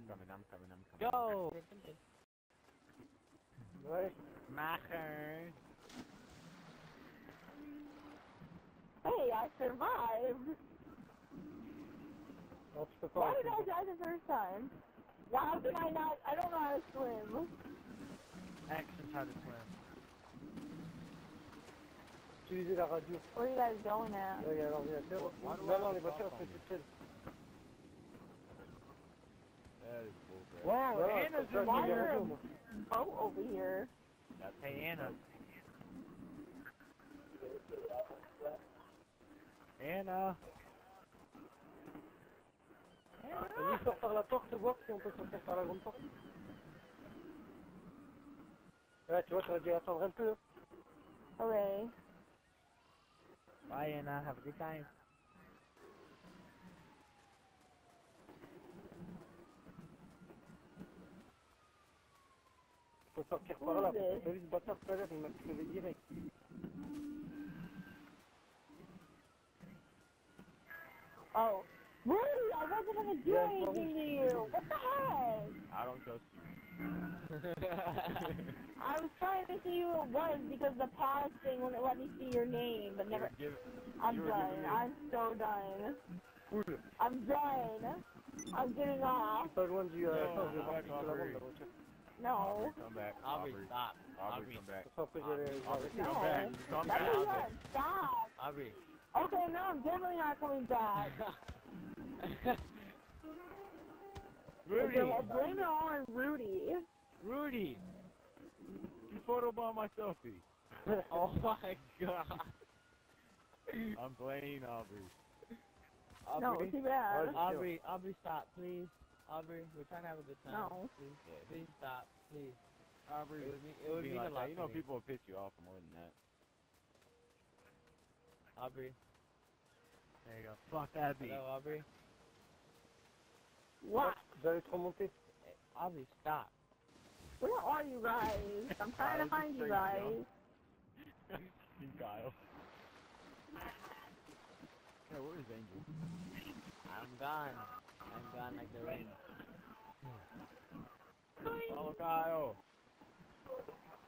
coming. Go! Ouais. Macher. Hey, I survived. Non, tu peux pas. Why did I die the first time? Why did I not? I don't know how to swim. X is how to swim. Utiliser la radio. Where are you guys going at? Là, il y a l'ordinateur. Why do I Non, have les to voitures talk sont on toutes seules. That is bullcrap. Whoa, Non, Anna's ça, in Why c'est is la there radio, a moi. boat over here? Hey, Anna. Anna. Vas-y, sors par la porte, voir si on peut sortir par la grande porte. Ouais, tu vois, t'aurais dû attendre un peu. Hein. Hooray. Bye, Anna. Have a good time. Faut sortir Où par là. est-ce que- T'as vu ce bâtard tout à l'heure, il m'a crevé direct. Oh. Rudy, I wasn't gonna do Yeah, anything to you. What the heck? I don't trust you. I was trying to see who it was because the pause thing wouldn't let me see your name, but never. I'm done. I'm so done. I'm done. I'm getting off. Pas loin du. Attends, je vais No, voir back si je peux la Aubree. vendre la voiture. No. Come back. Aubree, stop. Aubree, come back. De toute façon, après, j'allais voir avec No. Come back. Come That's what you back. said. Stop. Aubree. Okay, no, I'm definitely not coming back. Rudy. Okay, well, blame it on Rudy. Rudy. You photobombed my selfie. Oh my god. I'm playing Aubree. No, Aubree, too bad. Aubree, stop, please. Aubree, we're trying to have a good time. No. Please, please stop, please. Aubree. It would be mean a like lot that. You to know me. people will piss you off for more than that. Aubree. There you go. Fuck that beat. Hello, Aubree. What? Vous allez trop monter. Hey, Aubree, stop. Where are you guys? I'm trying to find you guys. You Kyle. Yeah, where is Angel? I'm gone. I'm gone like the wind. Follow Kyle.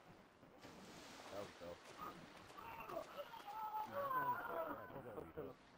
That was dope.